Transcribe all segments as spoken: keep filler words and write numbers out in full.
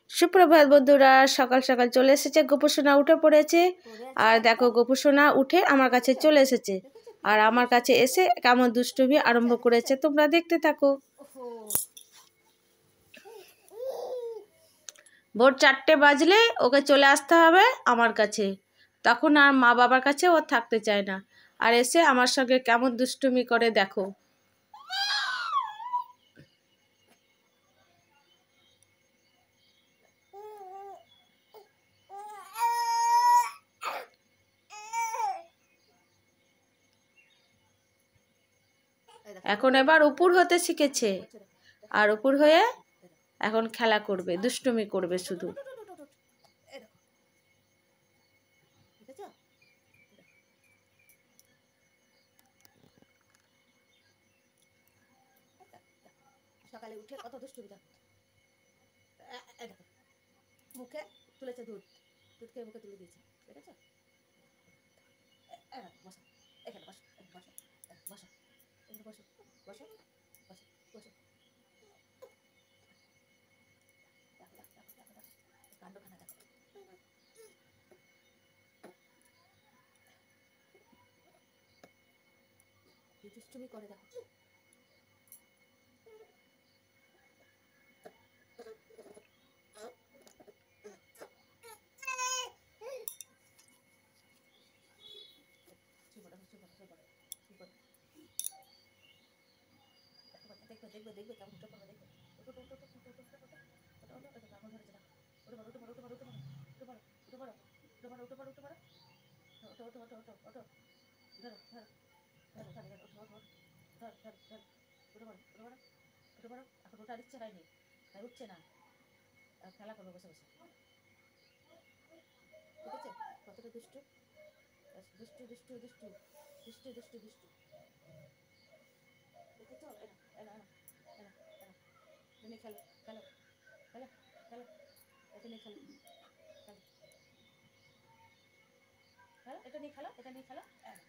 সুপ্রভাত বন্ধুরা, সকাল সকাল চলে এসেছে। গোপু সোনা উঠে পড়েছে। আর দেখো গোপু সোনা উঠে আমার কাছে চলে এসেছে। আর আমার কাছে এসে কেমন দুষ্টুমি আরম্ভ করেছে, তোমরা দেখতে থাকো। ভোর চারটে বাজলে ওকে চলে আসতে হবে আমার কাছে, তখন আর মা বাবার কাছে ও থাকতে চায় না। আর এসে আমার সঙ্গে কেমন দুষ্টুমি করে দেখো। এখন এবার উপর হতে শিখেছে, আর উপর হয়ে এখন খেলা করবে, দুষ্টুমি করবে শুধু। সকালে উঠে কত দুষ্টুমি, মুখে তুলেছে দুধ, দুধ খেয়ে মুখে তুলে দিয়েছে, দেখেছো? বসো এখানে, বসো বসো বসো এখানে, বসো বসো বসো বসো। কাণ্ডখানা দেখো, কি দুষ্টুমি করে দেখো। দেখবে দেখবে দেখবে কেমন উঠে পড়বে, দেখবে। এখন ওঠার ইচ্ছে হয়নি, তাই উঠছে না, খেলা করবে বসে বসে। ঠিক আছে, কতটা দুষ্টু দুষ্টু দুষ্টু দুষ্টু দুষ্টু দুষ্টু দুষ্টু, দেখেছো? এনা এনা এনা এনা এনে খেলো খেলো খেলো খেলো, এটা নিয়ে খেলো খেলো খেলো, এটা নিয়ে খেলো, এটা নিয়ে খেলো।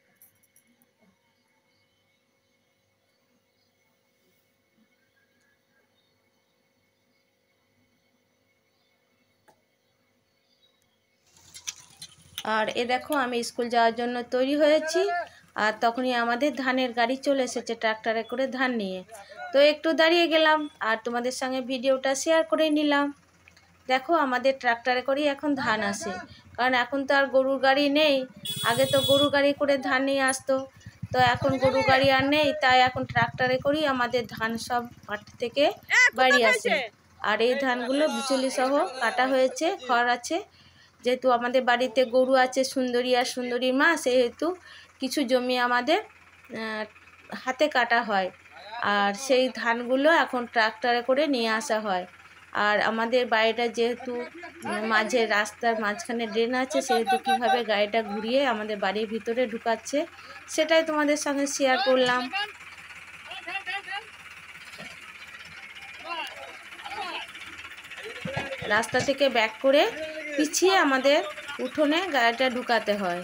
আর এ দেখো আমি স্কুল যাওয়ার জন্য তৈরি হয়েছি। আর তখনই আমাদের ধানের গাড়ি চলে এসেছে, ট্রাক্টরে করে ধান নিয়ে। তো একটু দাঁড়িয়ে গেলাম আর তোমাদের সঙ্গে ভিডিওটা শেয়ার করে নিলাম। দেখো আমাদের ট্রাক্টরে করেই এখন ধান আসে, কারণ এখন তো আর গরুর গাড়ি নেই। আগে তো গরু গাড়ি করে ধান নিয়ে আসতো, তো এখন গরু গাড়ি আর নেই, তাই এখন ট্রাক্টরে করেই আমাদের ধান সব মাঠ থেকে বাড়ি আসে। আর এই ধানগুলো বিচুলি সহ কাটা হয়েছে, খড় আছে। যেহেতু আমাদের বাড়িতে গরু আছে, সুন্দরী আর সুন্দরীর মা, সেহেতু কিছু জমি আমাদের হাতে কাটা হয়। আর সেই ধানগুলো এখন ট্রাক্টরে করে নিয়ে আসা হয়। আর আমাদের বাড়িটা যেহেতু মাঝে রাস্তার মাঝখানে ড্রেন আছে, সেহেতু কীভাবে গাড়িটা ঘুরিয়ে আমাদের বাড়ির ভিতরে ঢুকাচ্ছে সেটাই তোমাদের সঙ্গে শেয়ার করলাম। রাস্তা থেকে ব্যাক করে পিছিয়ে আমাদের উঠোনে গাড়িটা ঢুকাতে হয়।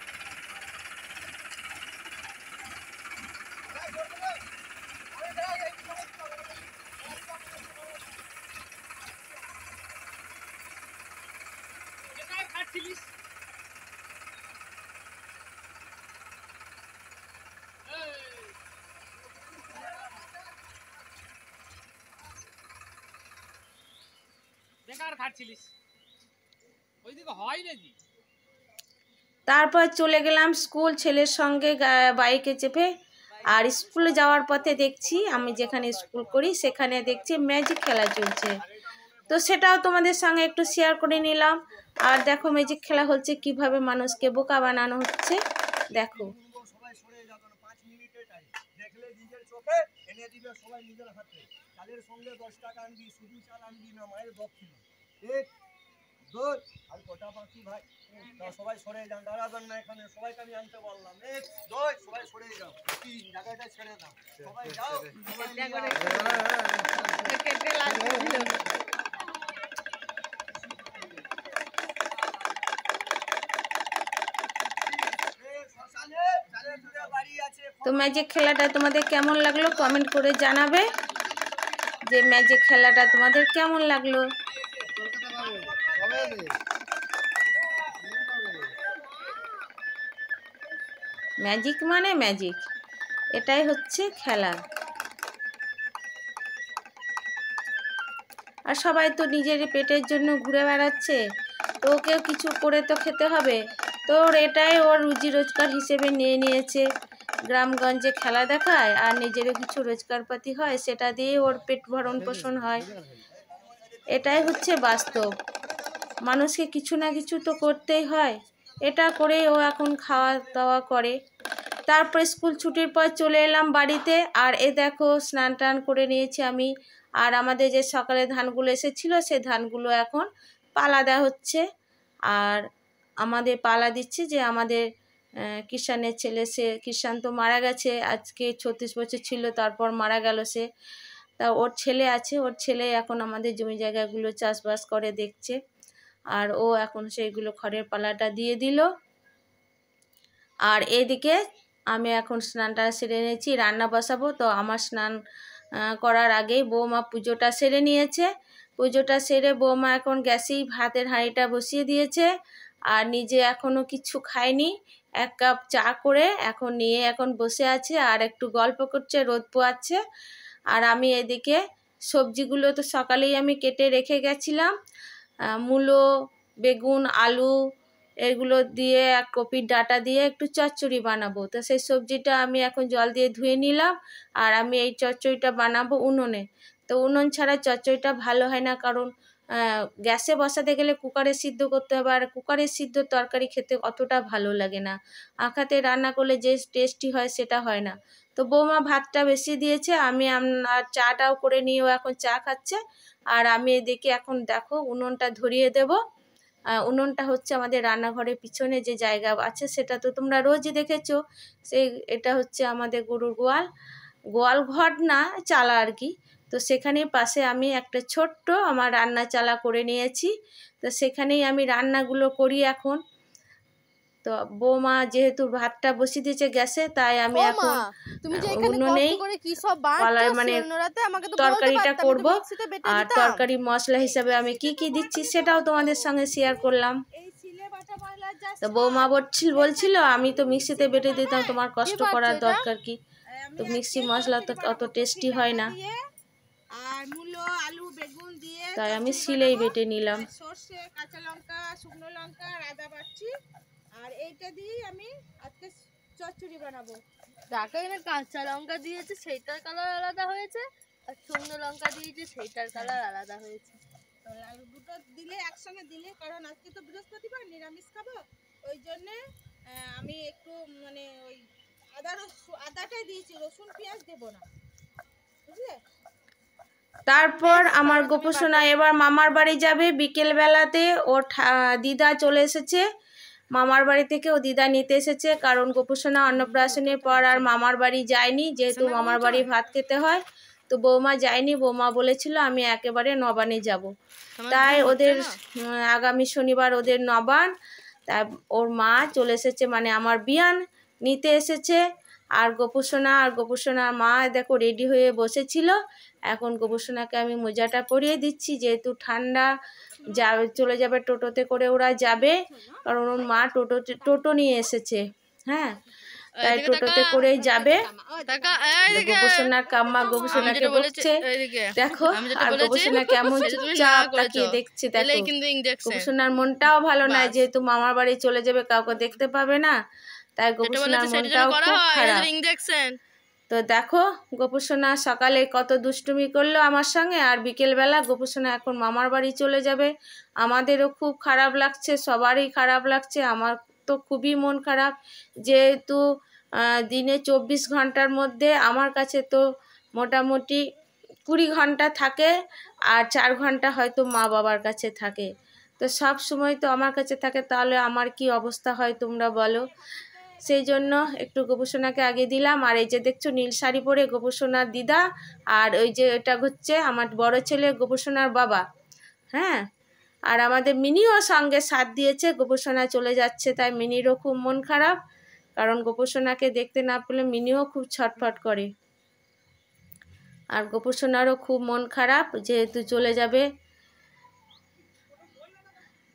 তারপর চলে গেলাম স্কুল ছেলের সঙ্গে বাইকে চেপে। আর স্কুলে যাওয়ার পথে দেখছি, আমি যেখানে স্কুল করি সেখানে দেখছি ম্যাজিক খেলা চলছে, তো সেটাও তোমাদের সঙ্গে একটু শেয়ার করে নিলাম। আর দেখো ম্যাজিক খেলা হচ্ছে, কিভাবে মানুষকে বোকা বানানো হচ্ছে দেখো। আর কটা বাকি ভাই, সবাই সরে যান, দাঁড়াবেন না এখানে, সবাইকে আমি আনতে বললাম। এক দুই, সবাই সরে যাও, জায়গাটা ছেড়ে দাও, সবাই যাও। তো ম্যাজিক খেলাটা তোমাদের কেমন লাগলো কমেন্ট করে জানাবে, যে ম্যাজিক খেলাটা তোমাদের কেমন লাগলো। ম্যাজিক মানে ম্যাজিক, এটাই হচ্ছে খেলা। আর সবাই তো নিজের পেটের জন্য ঘুরে বেড়াচ্ছে, তো ওকেও কিছু করে তো খেতে হবে। তো ওর এটাই ওর রুজি রোজগার হিসেবে নিয়ে নিয়েছে। গ্রামগঞ্জে খেলা দেখায় আর নিজেরও কিছু রোজগারপাতি হয়, সেটা দিয়ে ওর পেট ভরণ পোষণ হয়। এটাই হচ্ছে বাস্তব। মানুষকে কিছু না কিছু তো করতেই হয়, এটা করেই ও এখন খাওয়া দাওয়া করে। তারপর স্কুল ছুটির পর চলে এলাম বাড়িতে। আর এ দেখো স্নান টান করে নিয়েছি আমি। আর আমাদের যে সকালে ধানগুলো এসেছিলো সেই ধানগুলো এখন পালা দেওয়া হচ্ছে। আর আমাদের পালা দিচ্ছে যে আমাদের কিষানের ছেলে, সে কিষান তো মারা গেছে, আজকে ছত্রিশ বছর ছিল, তারপর মারা গেল সে। তা ওর ছেলে আছে, ওর ছেলে এখন আমাদের জমি জায়গাগুলো চাষবাস করে দেখছে। আর ও এখন সেইগুলো খড়ের পালাটা দিয়ে দিল। আর এদিকে আমি এখন স্নানটা সেরে নিয়েছি, রান্না বসাবো। তো আমার স্নান করার আগেই বৌমা পুজোটা সেরে নিয়েছে। পুজোটা সেরে বৌমা এখন গ্যাসেই ভাতের হাঁড়িটা বসিয়ে দিয়েছে। আর নিজে এখনও কিছু খায়নি, এক কাপ চা করে এখন নিয়ে এখন বসে আছে আর একটু গল্প করছে, রোদ পোয়াচ্ছে। আর আমি এদিকে সবজিগুলো তো সকালেই আমি কেটে রেখে গেছিলাম, মূলো, বেগুন, আলু এগুলো দিয়ে এক কপির ডাঁটা দিয়ে একটু চচ্চড়ি বানাবো। তো সেই সবজিটা আমি এখন জল দিয়ে ধুয়ে নিলাম। আর আমি এই চচ্চড়িটা বানাবো উনুনে। তো উনুন ছাড়া চচ্চড়িটা ভালো হয় না, কারণ গ্যাসে বসাতে গেলে কুকারে সিদ্ধ করতে হবে, আর কুকারে সিদ্ধ তরকারি খেতে অতটা ভালো লাগে না। আঁখাতে রান্না করলে যে টেস্টি হয় সেটা হয় না। তো বৌমা ভাতটা বেশি দিয়েছে, আমি আর চাটাও করে নিয়েও এখন চা খাচ্ছে। আর আমি এদিকে এখন দেখো উনুনটা ধরিয়ে দেব। উনুনটা হচ্ছে আমাদের রান্নাঘরের পিছনে যে জায়গা আছে সেটা তো তোমরা রোজই দেখেছো। সেই এটা হচ্ছে আমাদের গরুর গোয়াল, গোয়াল ঘর না চালা আর কি। তো সেখানেই পাশে আমি একটা ছোট্ট আমার রান্না চালা করে নিয়েছি। তো সেখানেই আমি রান্নাগুলো করি এখন। তো বৌমা যেহেতু ভাতটা বসিয়ে দিয়েছে গ্যাসে, তাই আমি এখন উনুনেই মানে তরকারিটা করব। আর তরকারি মশলা হিসাবে আমি কি কি দিচ্ছি সেটাও তোমাদের সঙ্গে শেয়ার করলাম। তো বৌমা বলছিল বলছিল আমি তো মিক্সিতে বেটে দিতাম, তোমার কষ্ট করার দরকার কি, তো মিক্সি মশলা তো অত টেস্টি হয় না, আর মূলো, আলু, বেগুন দিয়ে তাই আমি শিলেই বেটে নিলাম। সরষে, কাঁচা লঙ্কা, শুকনো লঙ্কা আর আদা বাটছি। আর এইটা দিয়ে আমি আজকে চচ্চড়ি বানাবো। যাকে এখানে কাঁচা লঙ্কা দিয়েছে সেইটার কালার আলাদা হয়েছে, আর শুকনো লঙ্কা দিয়েছে সেইটার কালার আলাদা হয়েছে। তো লাল দুটো দিলে একসঙ্গে দিলে, কারণ আজকে তো বৃহস্পতিবার নিরামিষ খাবো, ওই জন্যে আমি একটু মানে ওই আদা রসুন আদাটাই দিয়েছি, রসুন পেঁয়াজ দেবো না, বুঝলে। তারপর আমার গোপুসোনা এবার মামার বাড়ি যাবে বিকেল বেলাতে। ওর দিদা চলে এসেছে মামার বাড়ি থেকে, ও দিদা নিতে এসেছে, কারণ গোপুসোনা অন্নপ্রাশনের পর আর মামার বাড়ি যায়নি, যেহেতু মামার বাড়ি ভাত খেতে হয়। তো বৌমা যায়নি, বৌমা বলেছিল আমি একেবারে নবানে যাব। তাই ওদের আগামী শনিবার ওদের নবান, তাই ওর মা চলে এসেছে, মানে আমার বিয়ান নিতে এসেছে। আর গোপুসোনা আর গোপুসোনার মা দেখো রেডি হয়ে বসেছিল। এখন গোপুসোনাকে আমি মোজাটা পরিয়ে দিচ্ছি, যেহেতু ঠান্ডা, যা চলে যাবে টোটোতে করে ওরা যাবে, কারণ ওর মা টোটো টোটো নিয়ে এসেছে। হ্যাঁ, তাই টোটোতে করেই যাবে। গোপুসোনার কাম্মা গোপুসোনাকে বলছে দেখো, আর গোপুসোনা কেমন চুপচাপ তাকিয়ে দেখছে। দেখো গোপুসোনার মনটাও ভালো নাই, যেহেতু মামার বাড়ি চলে যাবে, কাউকে দেখতে পাবে না, তাই গোপুসোনার মনটাও খুব খারাপ। তো দেখো গোপুসোনা সকালে কত দুষ্টুমি করলো আমার সঙ্গে, আর বিকেলবেলা গোপুসোনা এখন মামার বাড়ি চলে যাবে। আমাদেরও খুব খারাপ লাগছে, সবারই খারাপ লাগছে, আমার তো খুবই মন খারাপ। যেহেতু দিনে চব্বিশ ঘন্টার মধ্যে আমার কাছে তো মোটামুটি কুড়ি ঘন্টা থাকে, আর চার ঘন্টা হয়তো মা বাবার কাছে থাকে। তো সব সময় তো আমার কাছে থাকে, তাহলে আমার কি অবস্থা হয় তোমরা বলো। সেই জন্য একটু গোপুসোনাকে আগে দিলাম। আর এই যে দেখছো নীল শাড়ি পরে গোপুসোনার দিদা, আর ওই যে এটা হচ্ছে আমার বড় ছেলে গোপুসোনার বাবা। হ্যাঁ, আর আমাদের মিনিও সঙ্গে সাথ দিয়েছে, গোপুসোনা চলে যাচ্ছে, তাই মিনিরও খুব মন খারাপ, কারণ গোপুসোনাকে দেখতে না পেলে মিনিও খুব ছটফট করে। আর গোপুসোনারও খুব মন খারাপ, যেহেতু চলে যাবে।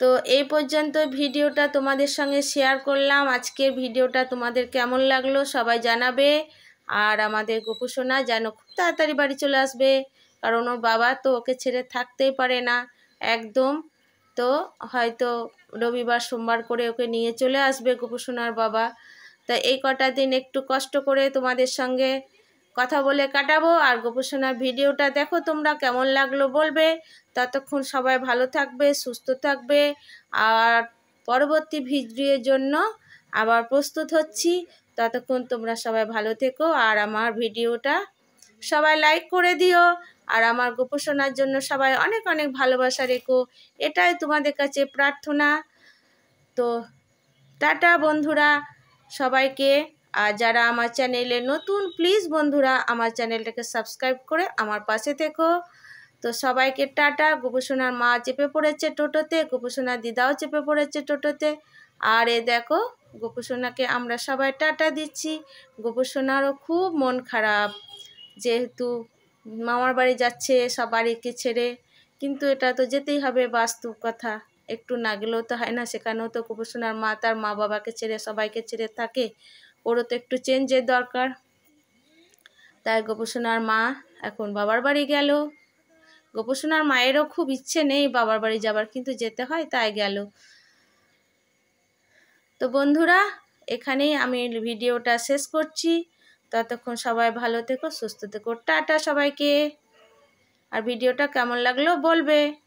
তো এই পর্যন্ত ভিডিওটা তোমাদের সঙ্গে শেয়ার করলাম। আজকের ভিডিওটা তোমাদের কেমন লাগলো সবাই জানাবে। আর আমাদের গোপু সোনা যেন খুব তাড়াতাড়ি বাড়ি চলে আসবে, কারণ ওর বাবা তো ওকে ছেড়ে থাকতেই পারে না একদম। তো হয়তো রবিবার সোমবার করে ওকে নিয়ে চলে আসবে গোপু সোনার বাবা। তা এই কটা দিন একটু কষ্ট করে তোমাদের সঙ্গে কথা বলে কাটাবো। আর গোপু সোনার ভিডিওটা দেখো তোমরা, কেমন লাগলো বলবে। ততক্ষণ সবাই ভালো থাকবে, সুস্থ থাকবে। আর পরবর্তী ভিডিওর জন্য আবার প্রস্তুত হচ্ছি। ততক্ষণ তোমরা সবাই ভালো থেকো। আর আমার ভিডিওটা সবাই লাইক করে দিও। আর আমার গোপু সোনার জন্য সবাই অনেক অনেক ভালোবাসা রেখো, এটাই তোমাদের কাছে প্রার্থনা। তো টাটা বন্ধুরা সবাইকে। আর যারা আমার চ্যানেলে নতুন, প্লিজ বন্ধুরা আমার চ্যানেলটাকে সাবস্ক্রাইব করে আমার পাশে থেকো। তো সবাইকে টাটা। গোপু সোনার মা চেপে পড়েছে টোটোতে, গোপু সোনার দিদাও চেপে পড়েছে টোটোতে। আর এ দেখো গোপু সোনাকে আমরা সবাই টাটা দিচ্ছি। গোপু সোনারও খুব মন খারাপ, যেহেতু মামার বাড়ি যাচ্ছে সব বাড়িকে ছেড়ে। কিন্তু এটা তো যেতেই হবে, বাস্তব কথা। একটু না গেলেও তো হয় না, সেখানেও তো গোপু সোনার মা তার মা বাবাকে ছেড়ে সবাইকে ছেড়ে থাকে। ওরও তো একটু চেঞ্জের দরকার। তাই গোপু সোনার মা এখন বাবার বাড়ি গেল। গোপু সোনার মায়েরও খুব ইচ্ছে নেই বাবার বাড়ি যাবার, কিন্তু যেতে হয় তাই গেল। তো বন্ধুরা এখানেই আমি ভিডিওটা শেষ করছি। ততক্ষণ সবাই ভালো থেকো, সুস্থ থেকো। টাটা সবাইকে। আর ভিডিওটা কেমন লাগলো বলবে।